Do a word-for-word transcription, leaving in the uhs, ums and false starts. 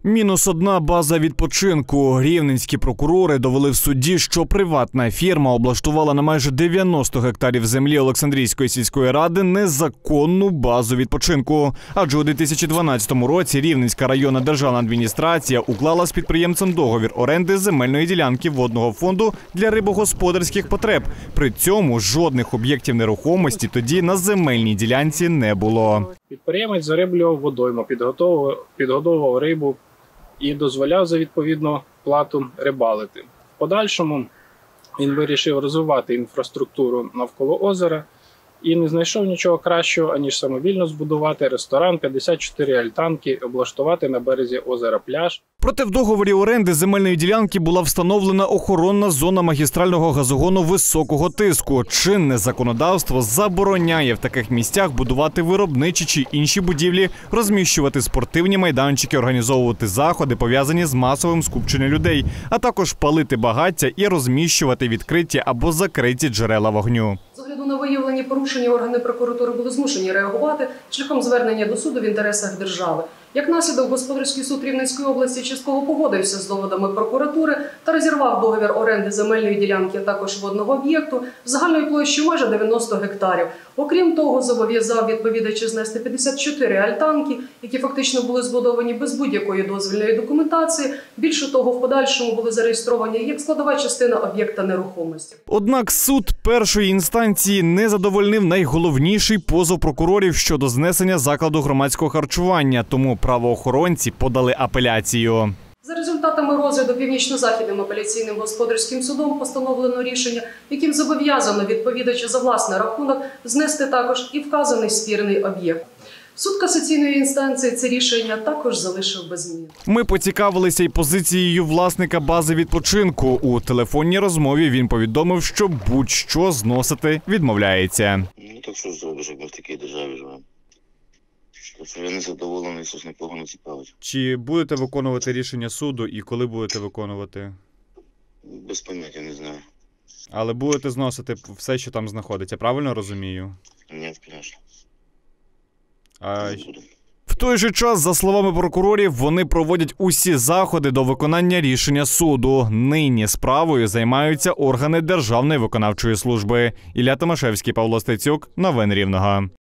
Мінус одна база відпочинку. Рівненські прокурори довели в суді, що приватна фірма облаштувала на майже дев'яносто гектарів землі Олександрійської сільської ради незаконну базу відпочинку. Адже у дві тисячі дванадцятому році Рівненська районна державна адміністрація уклала з підприємцем договір оренди земельної ділянки водного фонду для рибогосподарських потреб. При цьому жодних об'єктів нерухомості тоді на земельній ділянці не було. Підприємець зариблював водойму, підготовував, підгодовував рибу і дозволяв за відповідну плату рибалити. В подальшому він вирішив розвивати інфраструктуру навколо озера і не знайшов нічого кращого, аніж самовільно збудувати ресторан, п'ятдесят чотири альтанки, облаштувати на березі озера пляж. Проте в договорі оренди земельної ділянки була встановлена охоронна зона магістрального газогону високого тиску. Чинне законодавство забороняє в таких місцях будувати виробничі чи інші будівлі, розміщувати спортивні майданчики, організовувати заходи, пов'язані з масовим скупченням людей, а також палити багаття і розміщувати відкриті або закриті джерела вогню. З огляду на виявлені порушення органи прокуратури були змушені реагувати шляхом звернення до суду в інтересах держави. Як наслідок, Господарський суд Рівненської області частково погодився з доводами прокуратури та розірвав договір оренди земельної ділянки, а також водного об'єкту загальною площею майже дев'яносто гектарів. Окрім того, зобов'язав відповідача знести п'ятдесят чотири альтанки, які фактично були збудовані без будь-якої дозвільної документації. Більше того, в подальшому були зареєстровані як складова частина об'єкта нерухомості. Однак суд першої інстанції не задовольнив найголовніший позов прокурорів щодо знесення закладу громадського харчування, тому правоохоронці подали апеляцію. За результатами розгляду Північно-Західним апеляційним господарським судом постановлено рішення, яким зобов'язано відповідача за власний рахунок знести також і вказаний спірний об'єкт. Суд касаційної інстанції це рішення також залишив без змін. Ми поцікавилися й позицією власника бази відпочинку. У телефонній розмові він повідомив, що будь-що зносити відмовляється. Ну так що ж зробиш, як ми в такій державі живемо. Що я не задоволений, що нікого не цікавить. Чи будете виконувати рішення суду і коли будете виконувати? Без поняття, не знаю. Але будете зносити все, що там знаходиться, правильно розумію? Ні, звісно. А... В той же час, за словами прокурорів, вони проводять усі заходи до виконання рішення суду. Нині справою займаються органи Державної виконавчої служби. Ілля Томашевський, Павло Стецюк. Новини Рівного.